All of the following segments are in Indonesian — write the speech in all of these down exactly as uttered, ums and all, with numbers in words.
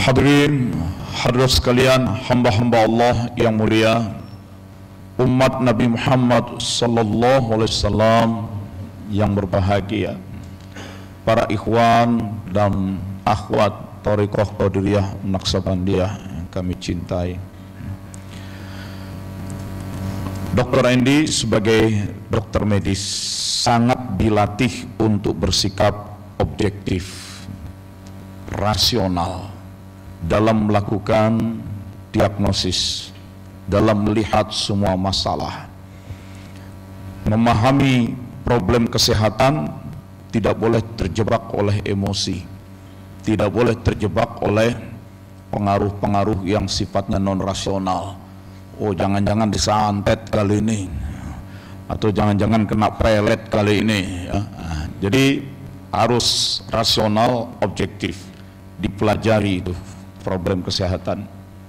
Hadirin, hadirat sekalian, hamba-hamba Allah yang mulia, umat Nabi Muhammad sallallahu alaihi wasallam yang berbahagia, para ikhwan dan akhwat Thariqah Qadiriyah Naqsabandiyah yang kami cintai. Dokter Endi sebagai dokter medis sangat dilatih untuk bersikap objektif, rasional dalam melakukan diagnosis, dalam melihat semua masalah. Memahami problem kesehatan tidak boleh terjebak oleh emosi, tidak boleh terjebak oleh pengaruh-pengaruh yang sifatnya non-rasional. Oh, jangan-jangan disantet kali ini, atau jangan-jangan kena pelet kali ini ya. Jadi harus rasional, objektif, dipelajari itu problem kesehatan,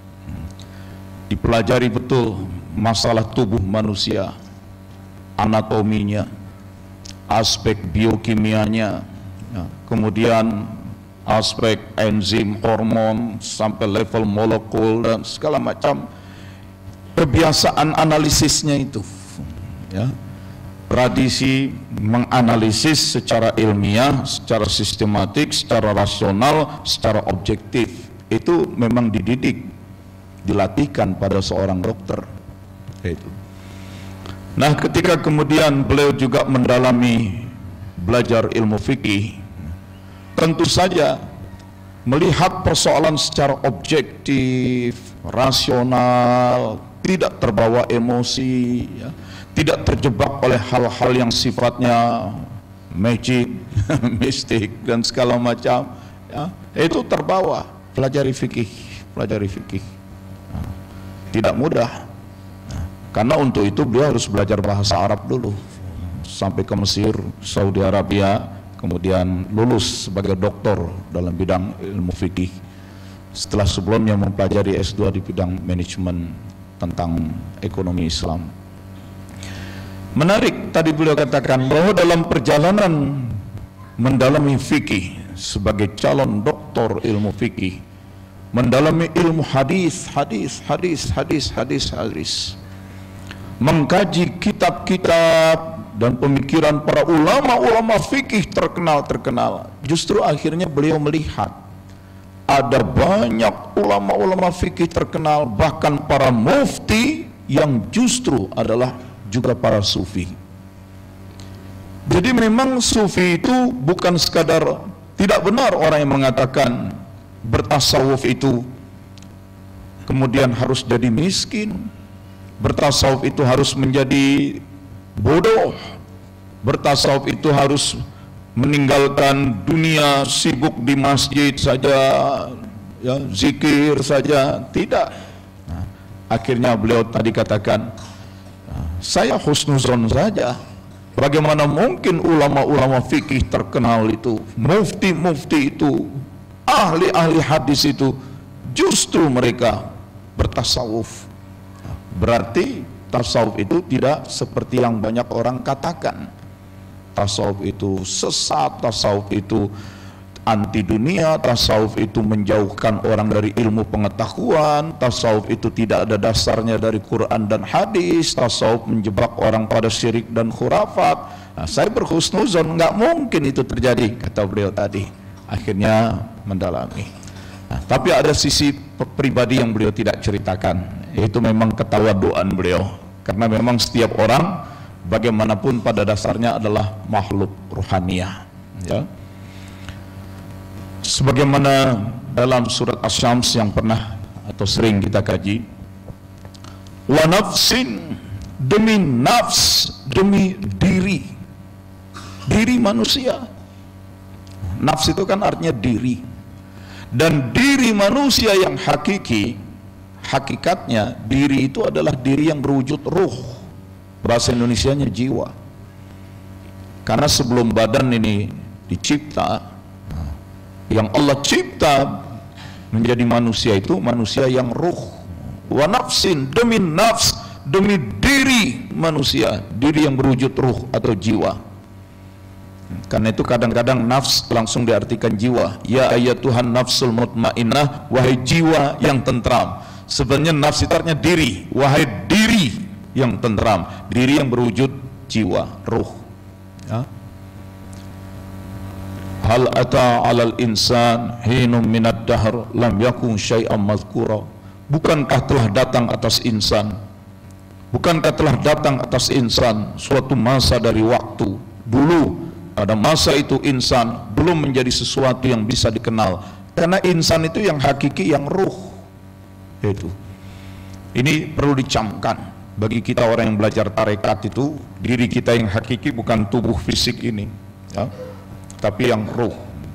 dipelajari betul masalah tubuh manusia, anatominya, aspek biokimianya, ya, kemudian aspek enzim, hormon, sampai level molekul dan segala macam. Kebiasaan analisisnya itu, ya, tradisi menganalisis secara ilmiah, secara sistematik, secara rasional, secara objektif, itu memang dididik, dilatihkan pada seorang dokter. Itu. Nah, ketika kemudian beliau juga mendalami belajar ilmu fikih, tentu saja melihat persoalan secara objektif, rasional, tidak terbawa emosi, ya, tidak terjebak oleh hal-hal yang sifatnya magic, mistik dan segala macam, ya, itu terbawa. Pelajari fikih, pelajari fikih. Nah, tidak mudah. Nah, karena untuk itu beliau harus belajar bahasa Arab dulu, sampai ke Mesir, Saudi Arabia, kemudian lulus sebagai doktor dalam bidang ilmu fikih. Setelah sebelumnya mempelajari S dua di bidang manajemen tentang ekonomi Islam. Menarik tadi beliau katakan bahwa dalam perjalanan mendalami fikih sebagai calon doktor ilmu fikih, mendalami ilmu hadis, hadis, hadis, hadis, hadis, hadis, mengkaji kitab-kitab dan pemikiran para ulama-ulama fikih terkenal-terkenal, justru akhirnya beliau melihat ada banyak ulama-ulama fikih terkenal, bahkan para mufti yang justru adalah juga para sufi. Jadi memang sufi itu bukan sekadar, tidak benar orang yang mengatakan bertasawuf itu kemudian harus jadi miskin, bertasawuf itu harus menjadi bodoh, bertasawuf itu harus meninggalkan dunia, sibuk di masjid saja, ya, zikir saja. Tidak. Nah, akhirnya beliau tadi katakan, saya husnuzon saja. Bagaimana mungkin ulama-ulama fikih terkenal itu, mufti-mufti itu, ahli-ahli hadis itu, justru mereka bertasawuf. Berarti tasawuf itu tidak seperti yang banyak orang katakan. Tasawuf itu sesat, tasawuf itu anti dunia, tasawuf itu menjauhkan orang dari ilmu pengetahuan, tasawuf itu tidak ada dasarnya dari Quran dan hadis, tasawuf menjebak orang pada syirik dan khurafat. Nah, saya berhusnuzon, nggak mungkin itu terjadi, kata beliau tadi. Akhirnya mendalami. Nah, tapi ada sisi pribadi yang beliau tidak ceritakan, yaitu memang ketawaduan beliau, karena memang setiap orang bagaimanapun pada dasarnya adalah makhluk ruhaniyah, ya. Sebagaimana dalam surat Asy-Syams yang pernah atau sering kita kaji, wa nafsin, demi nafs, demi diri, diri manusia. Nafs itu kan artinya diri, dan diri manusia yang hakiki, hakikatnya diri itu adalah diri yang berwujud ruh, bahasa Indonesianya jiwa. Karena sebelum badan ini dicipta, yang Allah cipta menjadi manusia itu manusia yang ruh. Wa nafsin, demi nafs, demi diri manusia, diri yang berwujud ruh atau jiwa. Karena itu kadang-kadang nafs langsung diartikan jiwa. Ya ayyatuhan nafsul mutmainnah, wahai jiwa yang tentram. Sebenarnya nafs itu artinya diri, wahai diri yang tentram, diri yang berwujud jiwa, ruh. Ya. Hal ata 'alal insan hinum minad dahr lam yakun syai'an mazkura. Bukankah telah datang atas insan, bukankah telah datang atas insan suatu masa dari waktu dulu. Pada masa itu insan belum menjadi sesuatu yang bisa dikenal, karena insan itu yang hakiki, yang ruh. Itu ini perlu dicamkan bagi kita orang yang belajar tarekat. Itu diri kita yang hakiki bukan tubuh fisik ini, ya, tapi yang ruh.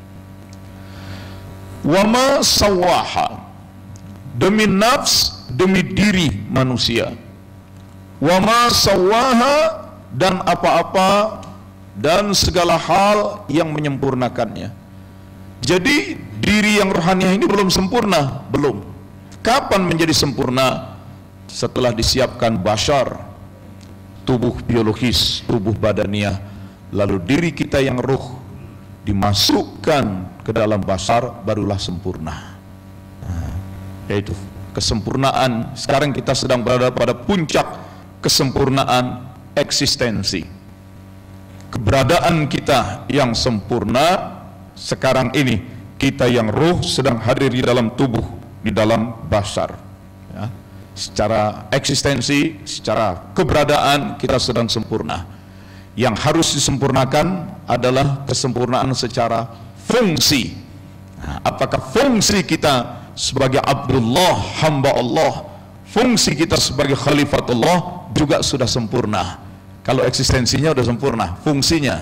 Wama sawaha, demi nafs, demi diri manusia. Wama sawaha, dan apa-apa dan segala hal yang menyempurnakannya. Jadi diri yang rohaniah ini belum sempurna, belum. Kapan menjadi sempurna? Setelah disiapkan bashar, tubuh biologis, tubuh badaniah, lalu diri kita yang ruh dimasukkan ke dalam bashar, barulah sempurna. Nah, yaitu kesempurnaan. Sekarang kita sedang berada pada puncak kesempurnaan eksistensi. Keberadaan kita yang sempurna sekarang ini, kita yang ruh sedang hadir di dalam tubuh, di dalam bashar, ya. Secara eksistensi, secara keberadaan kita sedang sempurna. Yang harus disempurnakan adalah kesempurnaan secara fungsi. Nah, apakah fungsi kita sebagai Abdullah, hamba Allah, fungsi kita sebagai Khalifatullah juga sudah sempurna? Kalau eksistensinya sudah sempurna, fungsinya.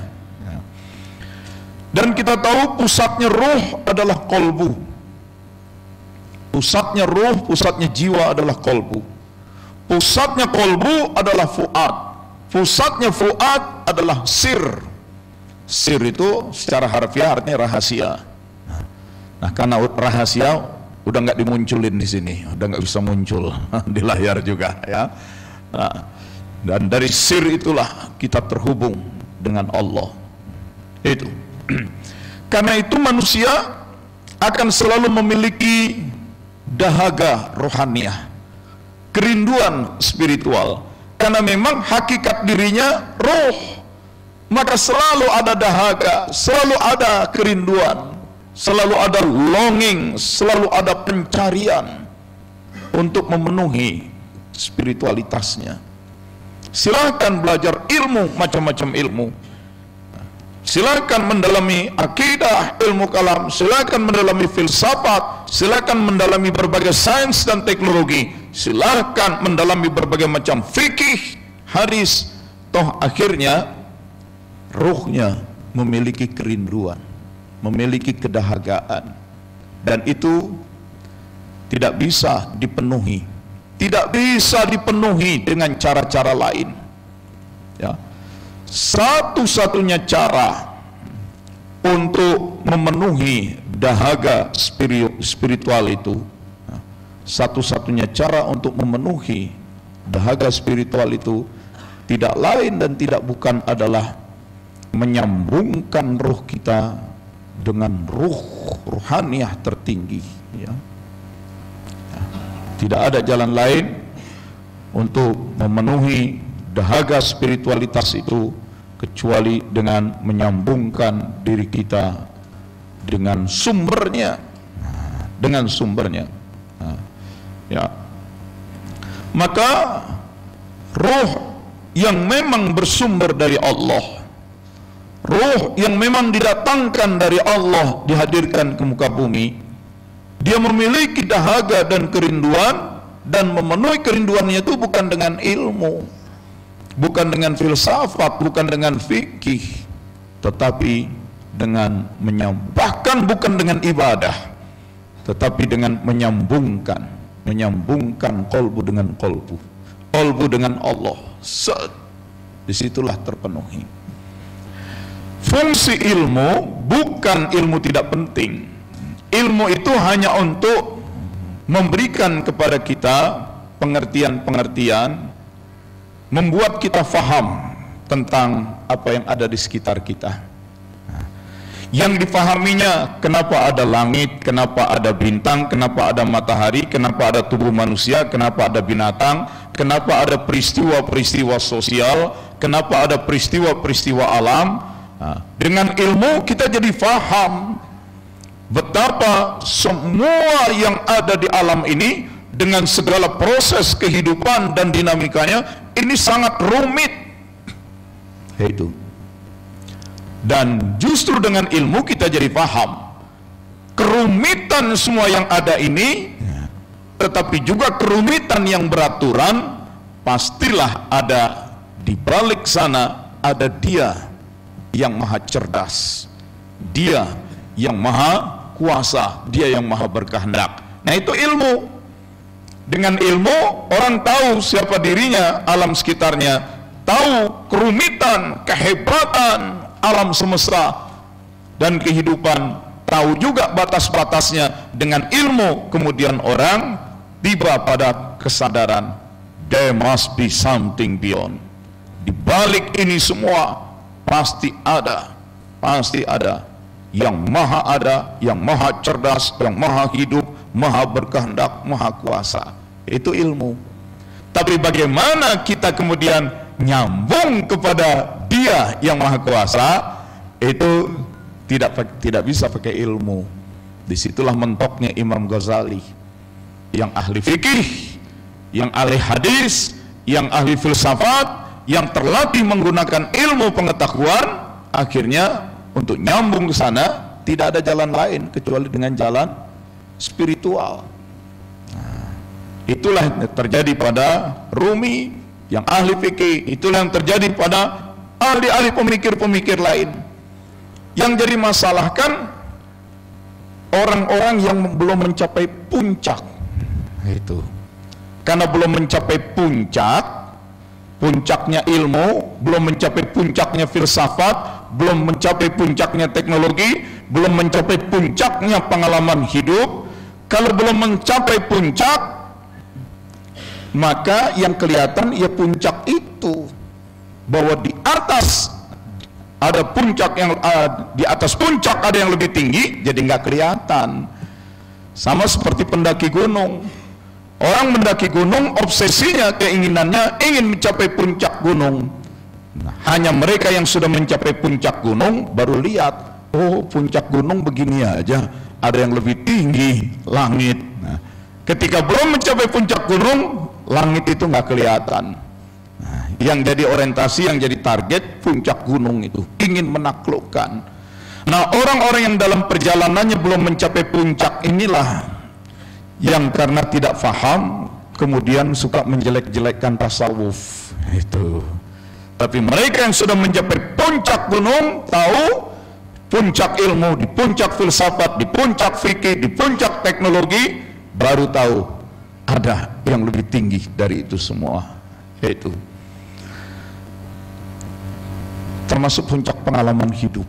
Dan kita tahu pusatnya ruh adalah kolbu. Pusatnya ruh, pusatnya jiwa adalah kolbu. Pusatnya kolbu adalah fuad. Pusatnya fuad adalah sir. Sir itu secara harfiah artinya rahasia. Nah, karena rahasia udah nggak dimunculin di sini, udah nggak bisa muncul di layar juga, ya. Nah, dan dari sir itulah kita terhubung dengan Allah. Itu. Karena itu manusia akan selalu memiliki dahaga rohaniah, kerinduan spiritual. Karena memang hakikat dirinya roh, maka selalu ada dahaga, selalu ada kerinduan, selalu ada longing, selalu ada pencarian untuk memenuhi spiritualitasnya. Silakan belajar ilmu, macam-macam ilmu. Silakan mendalami akidah, ilmu kalam. Silakan mendalami filsafat. Silakan mendalami berbagai sains dan teknologi. Silakan mendalami berbagai macam fikih, hadis. Toh akhirnya ruhnya memiliki kerinduan, memiliki kedahagaan, dan itu tidak bisa dipenuhi. Tidak bisa dipenuhi dengan cara-cara lain, ya. Satu-satunya cara untuk memenuhi dahaga spiritual itu, satu-satunya cara untuk memenuhi dahaga spiritual itu tidak lain dan tidak bukan adalah menyambungkan ruh kita dengan ruh rohaniah tertinggi, ya. Tidak ada jalan lain untuk memenuhi dahaga spiritualitas itu kecuali dengan menyambungkan diri kita dengan sumbernya, dengan sumbernya. Ya, maka ruh yang memang bersumber dari Allah, ruh yang memang didatangkan dari Allah, dihadirkan ke muka bumi, dia memiliki dahaga dan kerinduan, dan memenuhi kerinduannya itu bukan dengan ilmu, bukan dengan filsafat, bukan dengan fikih, tetapi dengan menyambungkan, bahkan bukan dengan ibadah, tetapi dengan menyambungkan, menyambungkan kolbu dengan kolbu, kolbu dengan Allah. Set, disitulah terpenuhi. Fungsi ilmu bukan ilmu tidak penting. Ilmu itu hanya untuk memberikan kepada kita pengertian-pengertian, membuat kita faham tentang apa yang ada di sekitar kita. Yang dipahaminya, kenapa ada langit, kenapa ada bintang, kenapa ada matahari, kenapa ada tubuh manusia, kenapa ada binatang, kenapa ada peristiwa-peristiwa sosial, kenapa ada peristiwa-peristiwa alam. Nah, dengan ilmu kita jadi faham betapa semua yang ada di alam ini dengan segala proses kehidupan dan dinamikanya ini sangat rumit. Itu. Dan justru dengan ilmu kita jadi paham kerumitan semua yang ada ini, tetapi juga kerumitan yang beraturan. Pastilah ada di balik sana ada Dia yang maha cerdas, Dia yang maha kuasa, Dia yang maha berkehendak. Nah, itu ilmu. Dengan ilmu orang tahu siapa dirinya, alam sekitarnya, tahu kerumitan, kehebatan alam semesta dan kehidupan, tahu juga batas-batasnya. Dengan ilmu kemudian orang tiba pada kesadaran, there must be something beyond. Di balik ini semua pasti ada, pasti ada yang maha ada, yang maha cerdas, yang maha hidup, maha berkehendak, maha kuasa. Itu ilmu. Tapi bagaimana kita kemudian nyambung kepada Dia yang maha kuasa, itu tidak tidak bisa pakai ilmu. Disitulah mentoknya Imam Ghazali, yang ahli fikih, yang ahli hadis, yang ahli filsafat, yang terlatih menggunakan ilmu pengetahuan. Akhirnya untuk nyambung ke sana tidak ada jalan lain kecuali dengan jalan spiritual. Nah, itulah yang terjadi pada Rumi yang ahli fikih, itulah yang terjadi pada ahli-ahli pemikir-pemikir lain. Yang jadi masalah kan orang-orang yang belum mencapai puncak. Itu karena belum mencapai puncak, puncaknya ilmu, belum mencapai puncaknya filsafat, belum mencapai puncaknya teknologi, belum mencapai puncaknya pengalaman hidup. Kalau belum mencapai puncak, maka yang kelihatan ya puncak itu, bahwa di atas ada puncak yang uh, di atas puncak ada yang lebih tinggi, jadi nggak kelihatan. Sama seperti pendaki gunung. Orang mendaki gunung, obsesinya, keinginannya ingin mencapai puncak gunung. Nah, hanya mereka yang sudah mencapai puncak gunung baru lihat, oh puncak gunung begini aja, ada yang lebih tinggi, langit. Nah, ketika belum mencapai puncak gunung, langit itu nggak kelihatan. Nah, yang jadi orientasi, yang jadi target puncak gunung itu, ingin menaklukkan. Nah, orang-orang yang dalam perjalanannya belum mencapai puncak inilah yang karena tidak faham kemudian suka menjelek-jelekkan tasawuf itu. Tapi mereka yang sudah mencapai puncak gunung, tahu puncak ilmu, di puncak filsafat, di puncak fikih, di puncak teknologi, baru tahu ada yang lebih tinggi dari itu semua. Itu termasuk puncak pengalaman hidup.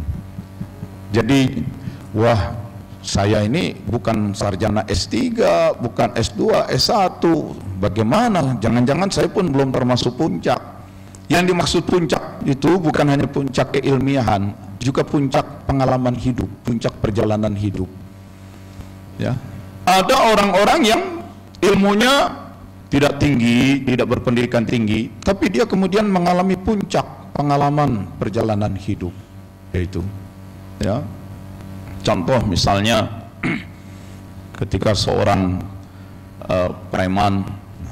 Jadi, wah, saya ini bukan sarjana S tiga, bukan S dua, S satu. Bagaimana? Jangan-jangan saya pun belum termasuk puncak. Yang dimaksud puncak itu bukan hanya puncak keilmiahan, juga puncak pengalaman hidup, puncak perjalanan hidup. Ya. Ada orang-orang yang ilmunya tidak tinggi, tidak berpendidikan tinggi, tapi dia kemudian mengalami puncak pengalaman perjalanan hidup. Yaitu, ya. Contoh misalnya ketika seorang uh, preman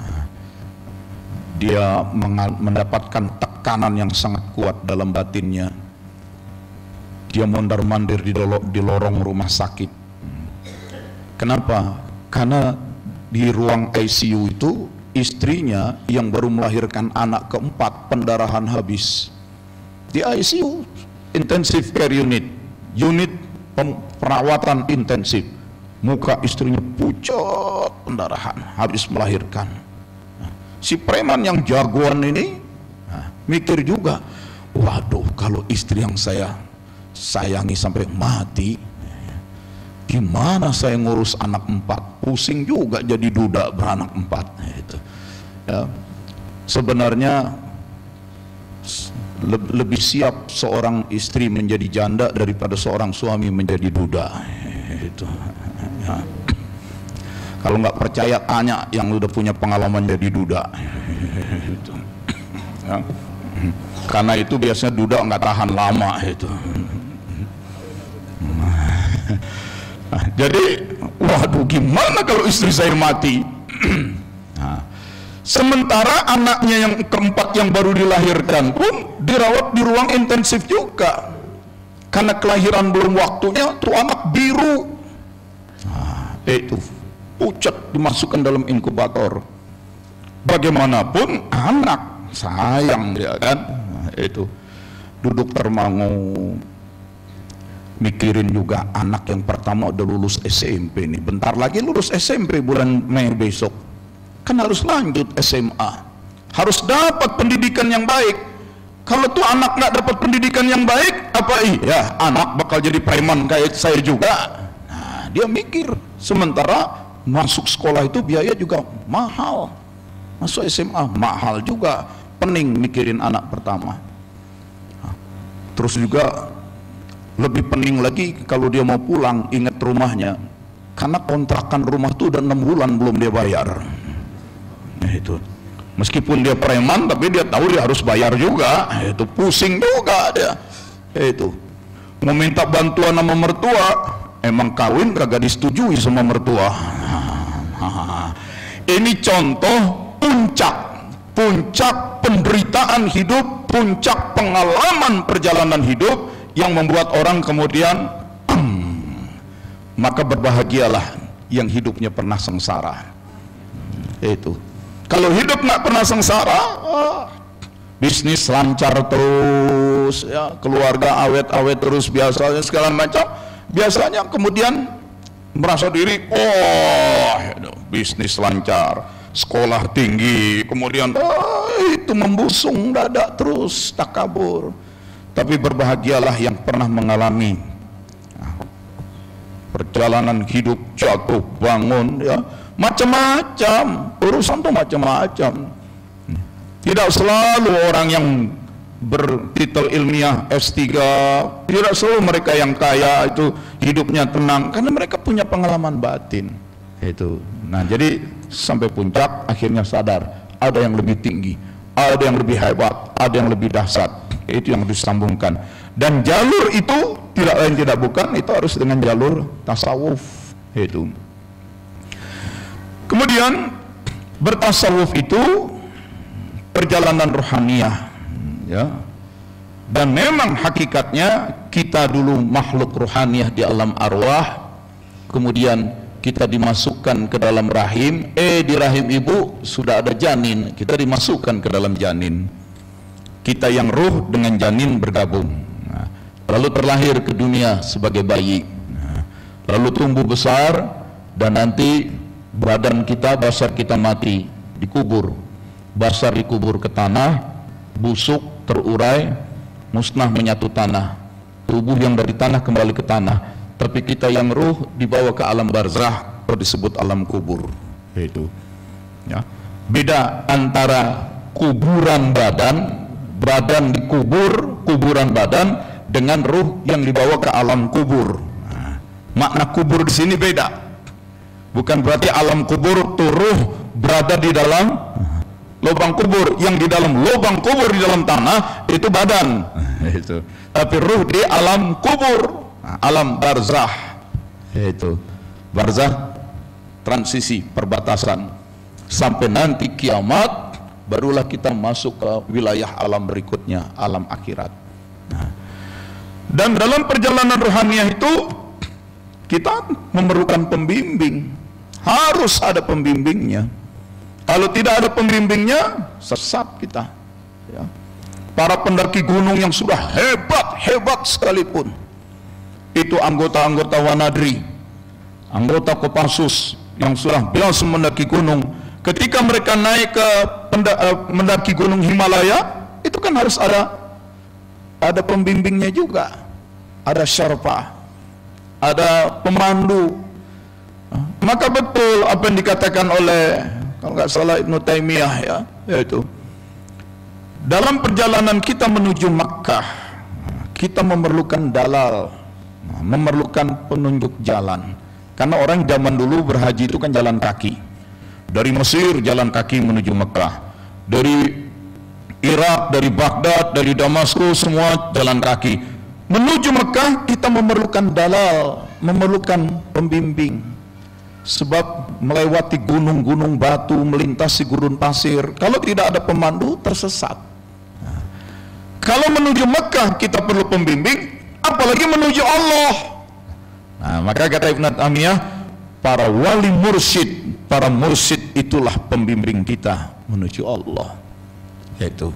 dia mendapatkan tekanan yang sangat kuat dalam batinnya, dia mondar-mandir di, di lorong rumah sakit. Kenapa? Karena di ruang I C U itu istrinya yang baru melahirkan anak keempat, pendarahan habis. Di I C U, intensive care unit, unit perawatan intensif, muka istrinya pucat, pendarahan, habis melahirkan. Nah, si preman yang jagoan ini nah, mikir juga, waduh, kalau istri yang saya sayangi sampai mati, gimana saya ngurus anak empat? Pusing juga jadi duda beranak empat. Nah, itu. Ya. Sebenarnya lebih siap seorang istri menjadi janda daripada seorang suami menjadi duda. Itu. Ya. Kalau nggak percaya tanya yang udah punya pengalaman jadi duda. Itu. Ya. Karena itu biasanya duda nggak tahan lama itu. Nah, jadi, waduh, gimana kalau istri saya mati? Nah, sementara anaknya yang keempat yang baru dilahirkan pun dirawat di ruang intensif juga, karena kelahiran belum waktunya, tuh anak biru. Nah, itu pucat dimasukkan dalam inkubator. Bagaimanapun anak sayang dia kan. Nah, itu duduk termangu, mikirin juga anak yang pertama udah lulus S M P nih, bentar lagi lulus S M P bulan Mei besok, kan harus lanjut S M A, harus dapat pendidikan yang baik. Kalau tuh anak nggak dapat pendidikan yang baik, apa iya anak bakal jadi preman kayak saya juga. Nah, dia mikir, sementara masuk sekolah itu biaya juga mahal, masuk S M A mahal juga, pening mikirin anak pertama. Nah, terus juga lebih pening lagi kalau dia mau pulang, ingat rumahnya, karena kontrakan rumah tuh udah enam bulan belum dia bayar. Nah, itu meskipun dia preman tapi dia tahu dia harus bayar juga. Itu pusing juga dia. Itu mau minta bantuan sama mertua, emang kawin kagak disetujui sama mertua. Ini contoh puncak puncak penderitaan hidup, puncak pengalaman perjalanan hidup yang membuat orang kemudian maka berbahagialah yang hidupnya pernah sengsara. Itu kalau hidup nggak pernah sengsara, ah, bisnis lancar terus ya, keluarga awet-awet terus, biasanya segala macam, biasanya kemudian merasa diri oh bisnis lancar, sekolah tinggi, kemudian oh, itu membusung dada terus, takabur. Tapi berbahagialah yang pernah mengalami perjalanan hidup, jatuh bangun ya, macam-macam urusan tuh, macam-macam. Tidak selalu orang yang bertitel ilmiah S tiga, tidak selalu mereka yang kaya itu hidupnya tenang, karena mereka punya pengalaman batin. Itu. Nah, jadi sampai puncak akhirnya sadar ada yang lebih tinggi, ada yang lebih hebat, ada yang lebih dahsyat. Itu yang disambungkan, dan jalur itu tidak lain tidak bukan, itu harus dengan jalur tasawuf. Itu kemudian bertasawuf itu perjalanan rohaniah ya, dan memang hakikatnya kita dulu makhluk rohaniah di alam arwah, kemudian kita dimasukkan ke dalam rahim, eh di rahim ibu sudah ada janin, kita dimasukkan ke dalam janin. Kita yang ruh dengan janin bergabung, nah, lalu terlahir ke dunia sebagai bayi, nah, lalu tumbuh besar, dan nanti badan kita, basar kita mati, dikubur, basar dikubur ke tanah, busuk, terurai, musnah menyatu tanah, tubuh yang dari tanah kembali ke tanah, tapi kita yang ruh dibawa ke alam barzah atau disebut alam kubur. Itu ya, beda antara kuburan badan, badan dikubur, kuburan badan, dengan ruh yang dibawa ke alam kubur. Nah, makna kubur di sini beda. Bukan berarti alam kubur tuh ruh berada di dalam lubang kubur, yang di dalam lubang kubur di dalam tanah itu badan. Itu. Tapi ruh di alam kubur, nah, alam barzah. Itu. Barzah transisi, perbatasan, sampai nanti kiamat barulah kita masuk ke wilayah alam berikutnya, alam akhirat. Nah, dan dalam perjalanan rohaniah itu kita memerlukan pembimbing, harus ada pembimbingnya. Kalau tidak ada pembimbingnya, sesat kita ya. Para pendaki gunung yang sudah hebat-hebat sekalipun, itu anggota-anggota Wanadri, anggota Kopassus yang sudah biasa mendaki gunung, ketika mereka naik ke mendaki gunung Himalaya, itu kan harus ada ada pembimbingnya juga, ada syarpa, ada pemandu. Maka betul apa yang dikatakan oleh, kalau nggak salah, Ibnu Taimiyah ya, yaitu dalam perjalanan kita menuju Makkah, kita memerlukan dalal, memerlukan penunjuk jalan. Karena orang zaman dulu berhaji itu kan jalan kaki. Dari Mesir jalan kaki menuju Makkah. Dari Irak, dari Baghdad, dari Damaskus, semua jalan kaki. Menuju Mekah kita memerlukan dalal, memerlukan pembimbing. Sebab melewati gunung-gunung batu, melintasi gurun pasir, kalau tidak ada pemandu tersesat. Nah, kalau menuju Mekah kita perlu pembimbing, apalagi menuju Allah. Nah, maka kata Ibnu Taimiyah, para wali mursyid, para mursyid itulah pembimbing kita menuju Allah. Yaitu,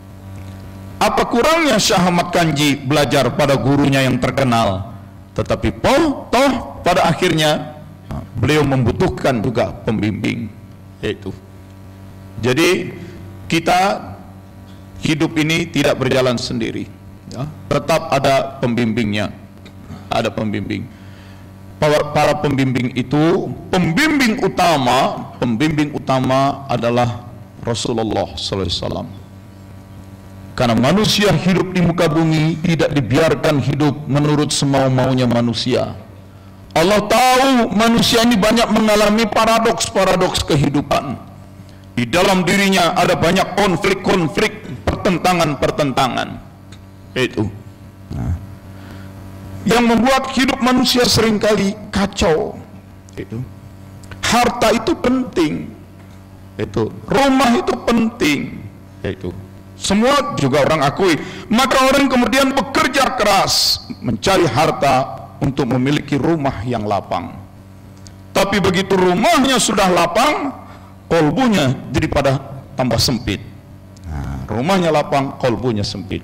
apa kurangnya Syekh Ahmad Kanji belajar pada gurunya yang terkenal, tetapi toh, toh pada akhirnya beliau membutuhkan juga pembimbing. Yaitu, jadi kita hidup ini tidak berjalan sendiri, ya, tetap ada pembimbingnya, ada pembimbing. Para, para pembimbing itu, pembimbing utama, pembimbing utama adalah Rasulullah sallallahu alaihi wasallam. Karena manusia hidup di muka bumi tidak dibiarkan hidup menurut semau-maunya manusia. Allah tahu manusia ini banyak mengalami paradoks-paradoks kehidupan. Di dalam dirinya ada banyak konflik-konflik, pertentangan-pertentangan. Itu. Nah, yang membuat hidup manusia seringkali kacau. Itu. Harta itu penting. Itu, rumah itu penting, itu semua juga orang akui. Maka orang kemudian bekerja keras mencari harta untuk memiliki rumah yang lapang. Tapi begitu rumahnya sudah lapang, kolbunya jadi pada tambah sempit. Nah, rumahnya lapang, kolbunya sempit.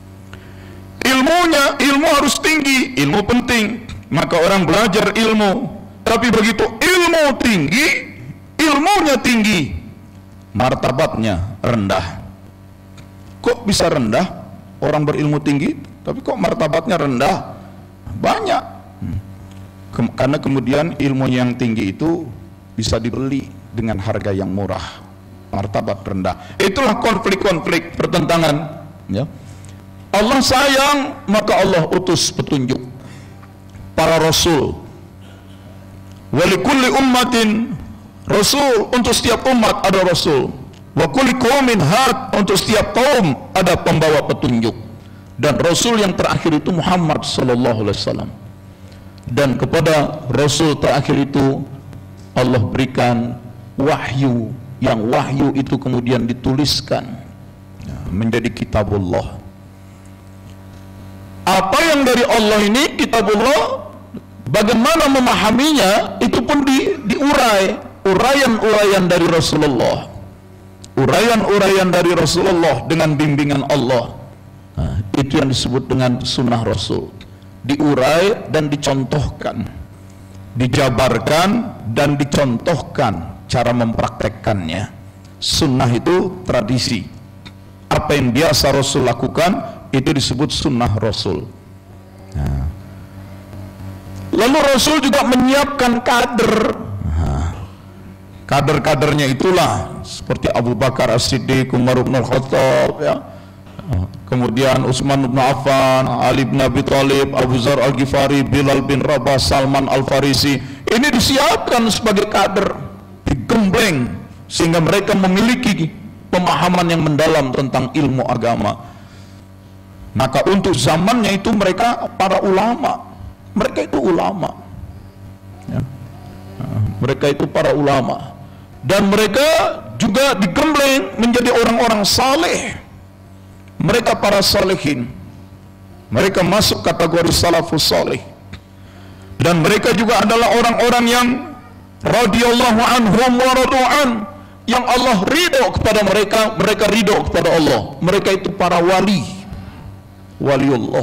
Ilmunya, ilmu harus tinggi, ilmu penting. Maka orang belajar ilmu. Tapi begitu ilmu tinggi, ilmunya tinggi, martabatnya rendah. Kok bisa rendah? Orang berilmu tinggi, tapi kok martabatnya rendah? Banyak. Kem karena kemudian ilmu yang tinggi itu bisa dibeli dengan harga yang murah, martabat rendah. Itulah konflik-konflik, pertentangan. Ya. Allah sayang, maka Allah utus petunjuk para rasul. Walikulli ummatin rasul, untuk setiap umat ada rasul. Wa kulli qaumin had, untuk setiap kaum ada pembawa petunjuk. Dan rasul yang terakhir itu Muhammad sallallahu alaihi wasallam. Dan kepada rasul terakhir itu Allah berikan wahyu, yang wahyu itu kemudian dituliskan menjadi kitabullah. Apa yang dari Allah ini kitabullah, bagaimana memahaminya itu pun di, diurai, uraian-uraian dari Rasulullah, uraian-uraian dari Rasulullah dengan bimbingan Allah. Nah, itu yang disebut dengan sunnah Rasul, diurai dan dicontohkan, dijabarkan dan dicontohkan cara mempraktekkannya. Sunnah itu tradisi, apa yang biasa Rasul lakukan itu disebut sunnah Rasul. Nah, lalu Rasul juga menyiapkan kader. Nah, kader-kadernya itulah seperti Abu Bakar As-Siddiq, Umar bin Al-Khattab, ya. Kemudian Utsman bin Affan, Ali bin Abi Thalib, Abu Dzar Al-Ghifari, Bilal bin Rabah, Salman Al-Farisi. Ini disiapkan sebagai kader, digembleng sehingga mereka memiliki pemahaman yang mendalam tentang ilmu agama. Maka untuk zamannya itu mereka para ulama, mereka itu ulama, ya. Mereka itu para ulama, dan mereka juga digembleng menjadi orang-orang saleh. Mereka para salehin, mereka masuk kategori salafus saleh, dan mereka juga adalah orang-orang yang radhiyallahu anhum wa radu'an, yang Allah ridho kepada mereka, mereka ridho kepada Allah. Mereka itu para wali, waliullah.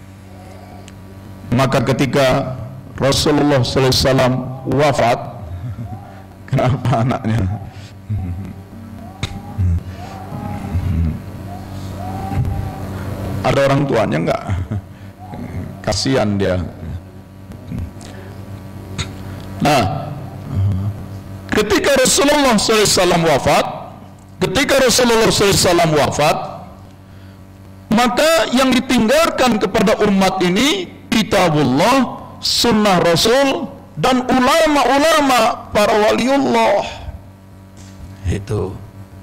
Maka ketika Rasulullah sallallahu alaihi wasallam wafat, kenapa anaknya? Ada orang tuanya enggak? Kasihan dia. Nah, ketika Rasulullah sallallahu alaihi wasallam wafat, ketika Rasulullah sallallahu alaihi wasallam wafat, Maka yang ditinggalkan kepada umat ini kitabullah, sunnah Rasul, dan ulama-ulama para waliullah. Itu.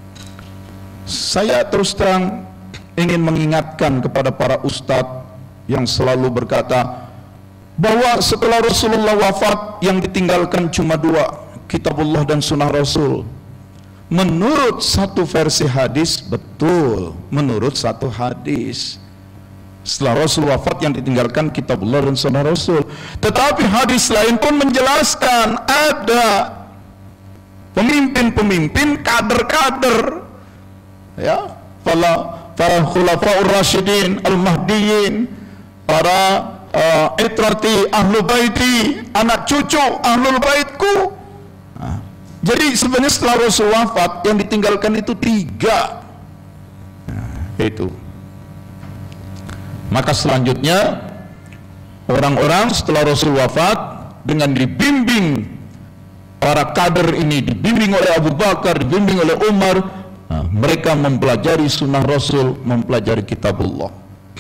Saya terus terang ingin mengingatkan kepada para ustadz yang selalu berkata bahwa setelah Rasulullah wafat yang ditinggalkan cuma dua, kitabullah dan sunnah Rasul. Menurut satu versi hadis, betul, menurut satu hadis, setelah Rasul wafat yang ditinggalkan kitabullah dan sunnah Rasul. Tetapi hadis lain pun menjelaskan ada pemimpin-pemimpin, kader-kader, ya, para para khulafaur rasyidin, al-mahdiyin, para uh, itrati ahlu baiti, anak cucu ahlul baitku. Nah, jadi sebenarnya setelah Rasul wafat yang ditinggalkan itu tiga. Nah, itu. Maka selanjutnya orang-orang setelah Rasul wafat dengan dibimbing para kader ini, dibimbing oleh Abu Bakar, dibimbing oleh Umar, nah, mereka mempelajari sunnah Rasul, mempelajari kitabullah.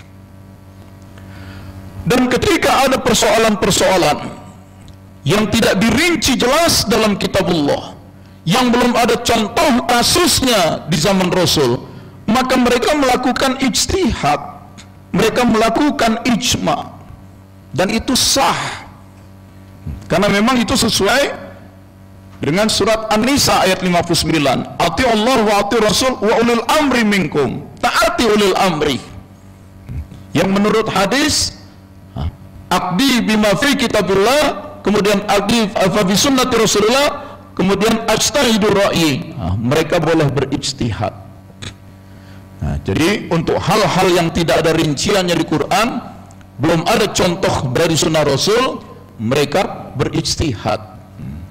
Dan ketika ada persoalan-persoalan yang tidak dirinci jelas dalam kitabullah, yang belum ada contoh kasusnya di zaman Rasul, maka mereka melakukan ijtihad, mereka melakukan ijma, dan itu sah karena memang itu sesuai dengan surat An-Nisa ayat lima puluh sembilan, ati Allah wa ati Rasul wa ulil amri minkum, taati ulil amri. Yang menurut hadis aqdi bima fi kitabillah, kemudian aqdi fa bi sunnati Rasulullah, kemudian ajtahidu ra'yi. Nah, mereka boleh berijtihad. Nah, jadi untuk hal-hal yang tidak ada rinciannya di Quran, belum ada contoh dari sunnah Rasul, mereka berijtihad,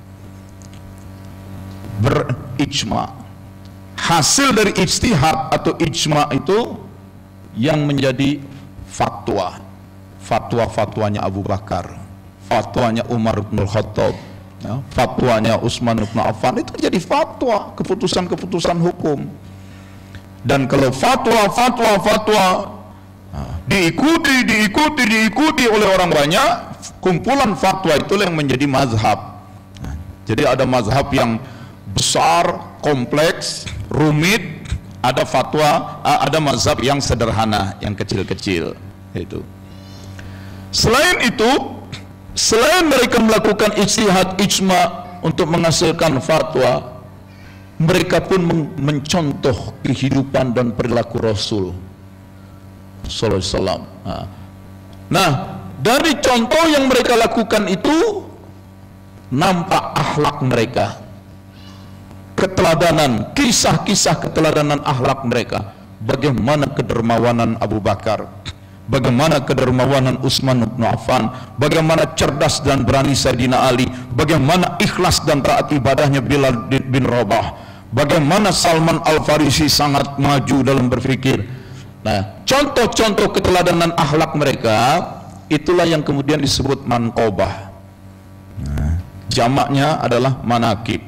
berijma. Hasil dari ijtihad atau ijma itu yang menjadi fatwa. Fatwa-fatwanya Abu Bakar, fatwanya Umar bin Khattab, ya, fatwanya Utsman bin Affan, itu jadi fatwa, keputusan-keputusan hukum. Dan kalau fatwa, fatwa, fatwa nah, diikuti, diikuti, diikuti oleh orang banyak, kumpulan fatwa itu yang menjadi mazhab. Nah, jadi ada mazhab yang besar, kompleks, rumit, ada fatwa, ada mazhab yang sederhana, yang kecil-kecil. Itu. Selain itu, selain mereka melakukan ijtihad, ijma untuk menghasilkan fatwa, mereka pun mencontoh kehidupan dan perilaku Rasul sallallahu alaihi wasallam. Nah, dari contoh yang mereka lakukan itu nampak akhlak mereka, keteladanan, kisah-kisah keteladanan akhlak mereka. Bagaimana kedermawanan Abu Bakar, bagaimana kedermawanan Utsman bin Affan, bagaimana cerdas dan berani Sayyidina Ali, bagaimana ikhlas dan taat ibadahnya Bilal bin Rabah, bagaimana Salman Al-Farisi sangat maju dalam berpikir. Nah, contoh-contoh keteladanan akhlak mereka itulah yang kemudian disebut manqobah. Nah, jamaknya adalah manakib.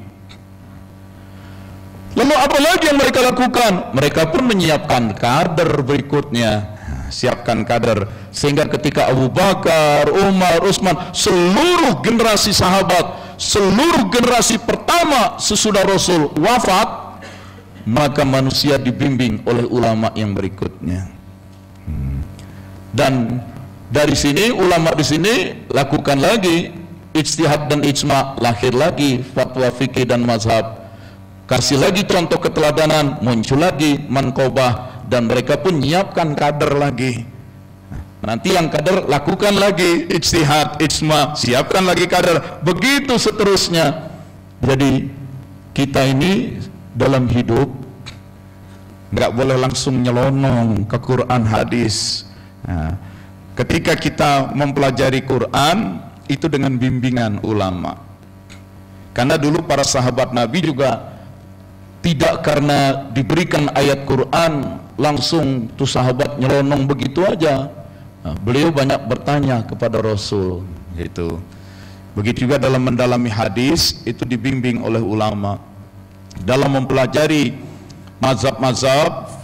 Lalu apa lagi yang mereka lakukan? Mereka pun menyiapkan kader berikutnya. Siapkan kader sehingga ketika Abu Bakar, Umar, Utsman, seluruh generasi sahabat, seluruh generasi pertama sesudah Rasul wafat, maka manusia dibimbing oleh ulama yang berikutnya. Dan dari sini ulama di sini lakukan lagi ijtihad dan ijma, lahir lagi fatwa fikih dan mazhab, kasih lagi contoh keteladanan, muncul lagi manqobah, dan mereka pun menyiapkan kader lagi. Nanti yang kader lakukan lagi ijtihad, ijma, siapkan lagi kader, begitu seterusnya. Jadi kita ini dalam hidup nggak boleh langsung nyelonong ke Quran hadis. Nah, ketika kita mempelajari Quran itu dengan bimbingan ulama, karena dulu para sahabat Nabi juga tidak karena diberikan ayat Quran langsung tuh sahabat nyelonong begitu aja. Nah, beliau banyak bertanya kepada Rasul, gitu. Begitu juga dalam mendalami hadis itu dibimbing oleh ulama. Dalam mempelajari mazhab-mazhab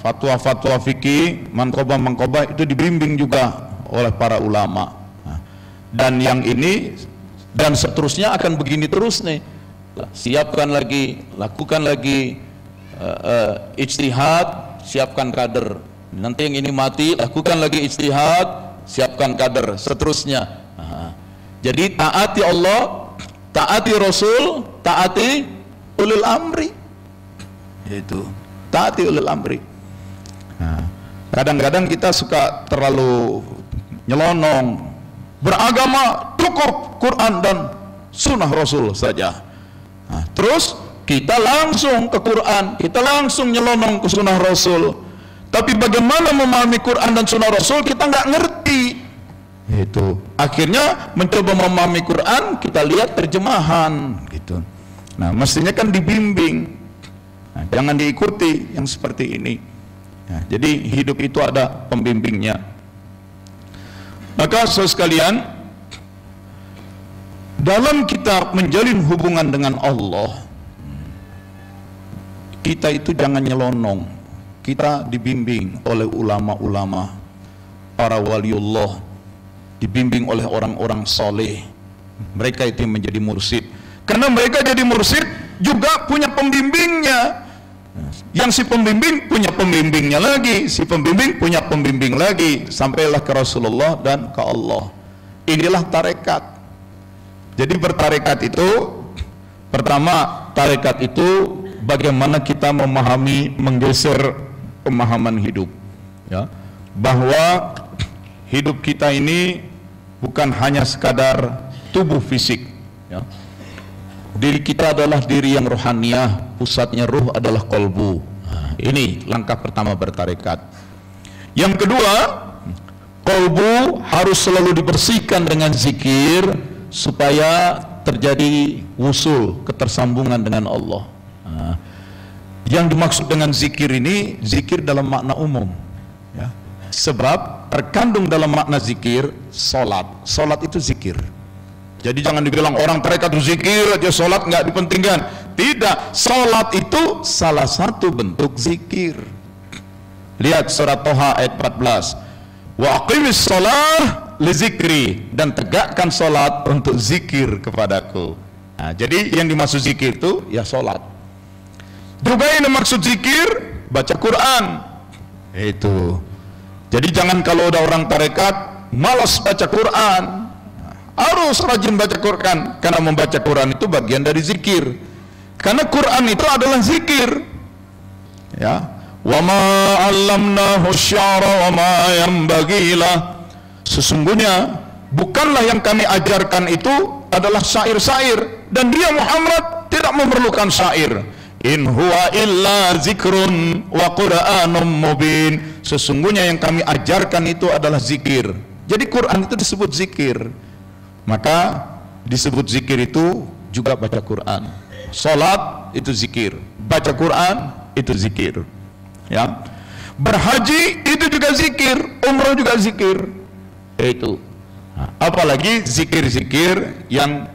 fatwa-fatwa fikih, manqobah-manqobah itu dibimbing juga oleh para ulama. Nah, dan yang ini dan seterusnya akan begini terus nih. Siapkan lagi, lakukan lagi uh, uh, ijtihad, siapkan kader. Nanti yang ini mati, lakukan lagi ijtihad, siapkan kader, seterusnya. Nah, jadi taati Allah, taati Rasul, taati ulil amri. Itu taati ulil amri. Nah, kadang-kadang kita suka terlalu nyelonong, beragama cukup Quran dan sunnah Rasul saja. Nah, terus kita langsung ke Quran, kita langsung nyelonong ke sunnah Rasul. Tapi bagaimana memahami Quran dan sunnah Rasul kita nggak ngerti. Itu akhirnya mencoba memahami Quran, kita lihat terjemahan gitu. Nah, mestinya kan dibimbing. Nah, jangan diikuti yang seperti ini. Nah, jadi hidup itu ada pembimbingnya. Maka saudara sekalian, dalam kita menjalin hubungan dengan Allah, kita itu jangan nyelonong. Kita dibimbing oleh ulama-ulama, para waliullah, dibimbing oleh orang-orang soleh. Mereka itu yang menjadi mursyid. Karena mereka jadi mursyid juga punya pembimbingnya. Yang si pembimbing punya pembimbingnya lagi, si pembimbing punya pembimbing lagi, sampailah ke Rasulullah dan ke Allah. Inilah tarekat. Jadi bertarekat itu, pertama tarekat itu bagaimana kita memahami, menggeser pemahaman hidup, ya, bahwa hidup kita ini bukan hanya sekadar tubuh fisik, ya. Diri kita adalah diri yang rohaniyah, pusatnya ruh adalah kolbu. Nah, ini langkah pertama bertarekat. Yang kedua, kolbu harus selalu dibersihkan dengan zikir supaya terjadi wusul, ketersambungan dengan Allah. Nah, yang dimaksud dengan zikir ini, zikir dalam makna umum, ya. Sebab terkandung dalam makna zikir, solat. Solat itu zikir. Jadi jangan dibilang orang tarekat itu zikir aja, solat nggak dipentingkan. Tidak, solat itu salah satu bentuk zikir. Lihat surat Toha ayat empat belas. Wa aqimis shalah li zikri, dan tegakkan solat untuk zikir kepadaku. Nah, jadi yang dimaksud zikir itu ya solat. Juga yang dimaksud zikir baca Quran. Itu. Jadi jangan kalau udah orang tarekat malas baca Quran. Harus rajin baca Quran, karena membaca Quran itu bagian dari zikir. Karena Quran itu adalah zikir. Ya. Wa ma 'allamnahu asy-sya'ra wa ma yanbaghi lah. Sesungguhnya bukanlah yang kami ajarkan itu adalah syair-syair, dan dia Muhammad tidak memerlukan syair. In huwa illa zikrun wa qur'anum mubin. Sesungguhnya yang kami ajarkan itu adalah zikir. Jadi Quran itu disebut zikir. Maka disebut zikir itu juga baca Quran. Salat itu zikir, baca Quran itu zikir, ya. Berhaji itu juga zikir, umrah juga zikir. Itu. Apalagi zikir-zikir yang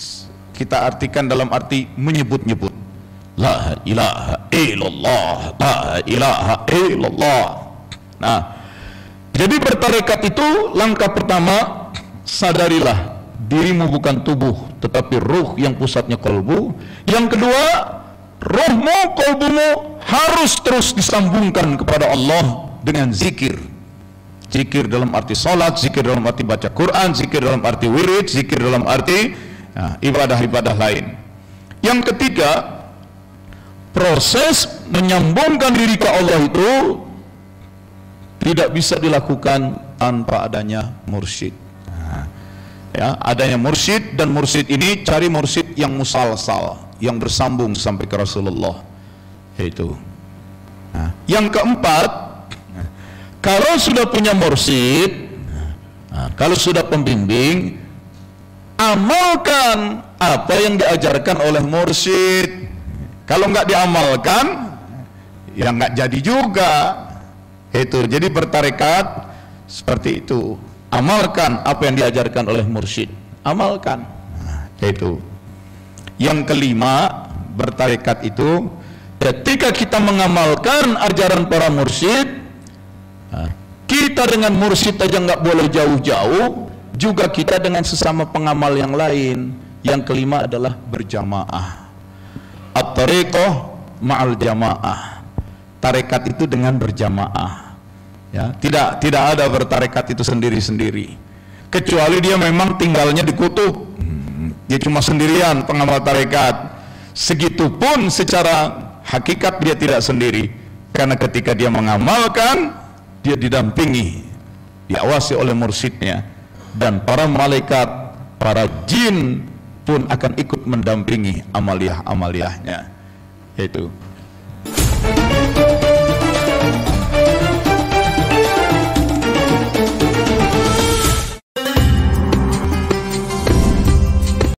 kita artikan dalam arti menyebut-nyebut. La ilaha illallah, la ilaha illallah. Nah, jadi bertarekat itu langkah pertama, sadarilah dirimu bukan tubuh, tetapi ruh yang pusatnya kolbu. Yang kedua, ruhmu, kolbumu harus terus disambungkan kepada Allah dengan zikir. Zikir dalam arti salat, zikir dalam arti baca Quran, zikir dalam arti wirid, zikir dalam arti ibadah-ibadah nah, lain. Yang ketiga, proses menyambungkan diri ke Allah itu tidak bisa dilakukan tanpa adanya mursyid. Ya, adanya mursyid, dan mursyid ini cari mursyid yang musalsal, yang bersambung sampai ke Rasulullah. Itu. Nah, yang keempat, kalau sudah punya mursyid, nah, kalau sudah pembimbing, amalkan apa yang diajarkan oleh mursyid. Kalau nggak diamalkan, ya nggak jadi juga. Itu. Jadi bertarekat seperti itu. Amalkan apa yang diajarkan oleh mursyid. Amalkan. Nah, itu. Yang kelima, bertarekat itu Ketika kita mengamalkan ajaran para mursyid, kita dengan mursyid aja nggak boleh jauh-jauh, juga kita dengan sesama pengamal yang lain. Yang kelima adalah berjamaah. At-tariqah ma'al jamaah. Tarekat itu dengan berjamaah. Ya, tidak tidak ada bertarekat itu sendiri-sendiri. Kecuali dia memang tinggalnya di kutub. Dia cuma sendirian pengamal tarekat. Segitupun secara hakikat dia tidak sendiri, karena ketika dia mengamalkan, dia didampingi, diawasi oleh mursyidnya, dan para malaikat, para jin pun akan ikut mendampingi amaliyah-amaliyahnya. Itu.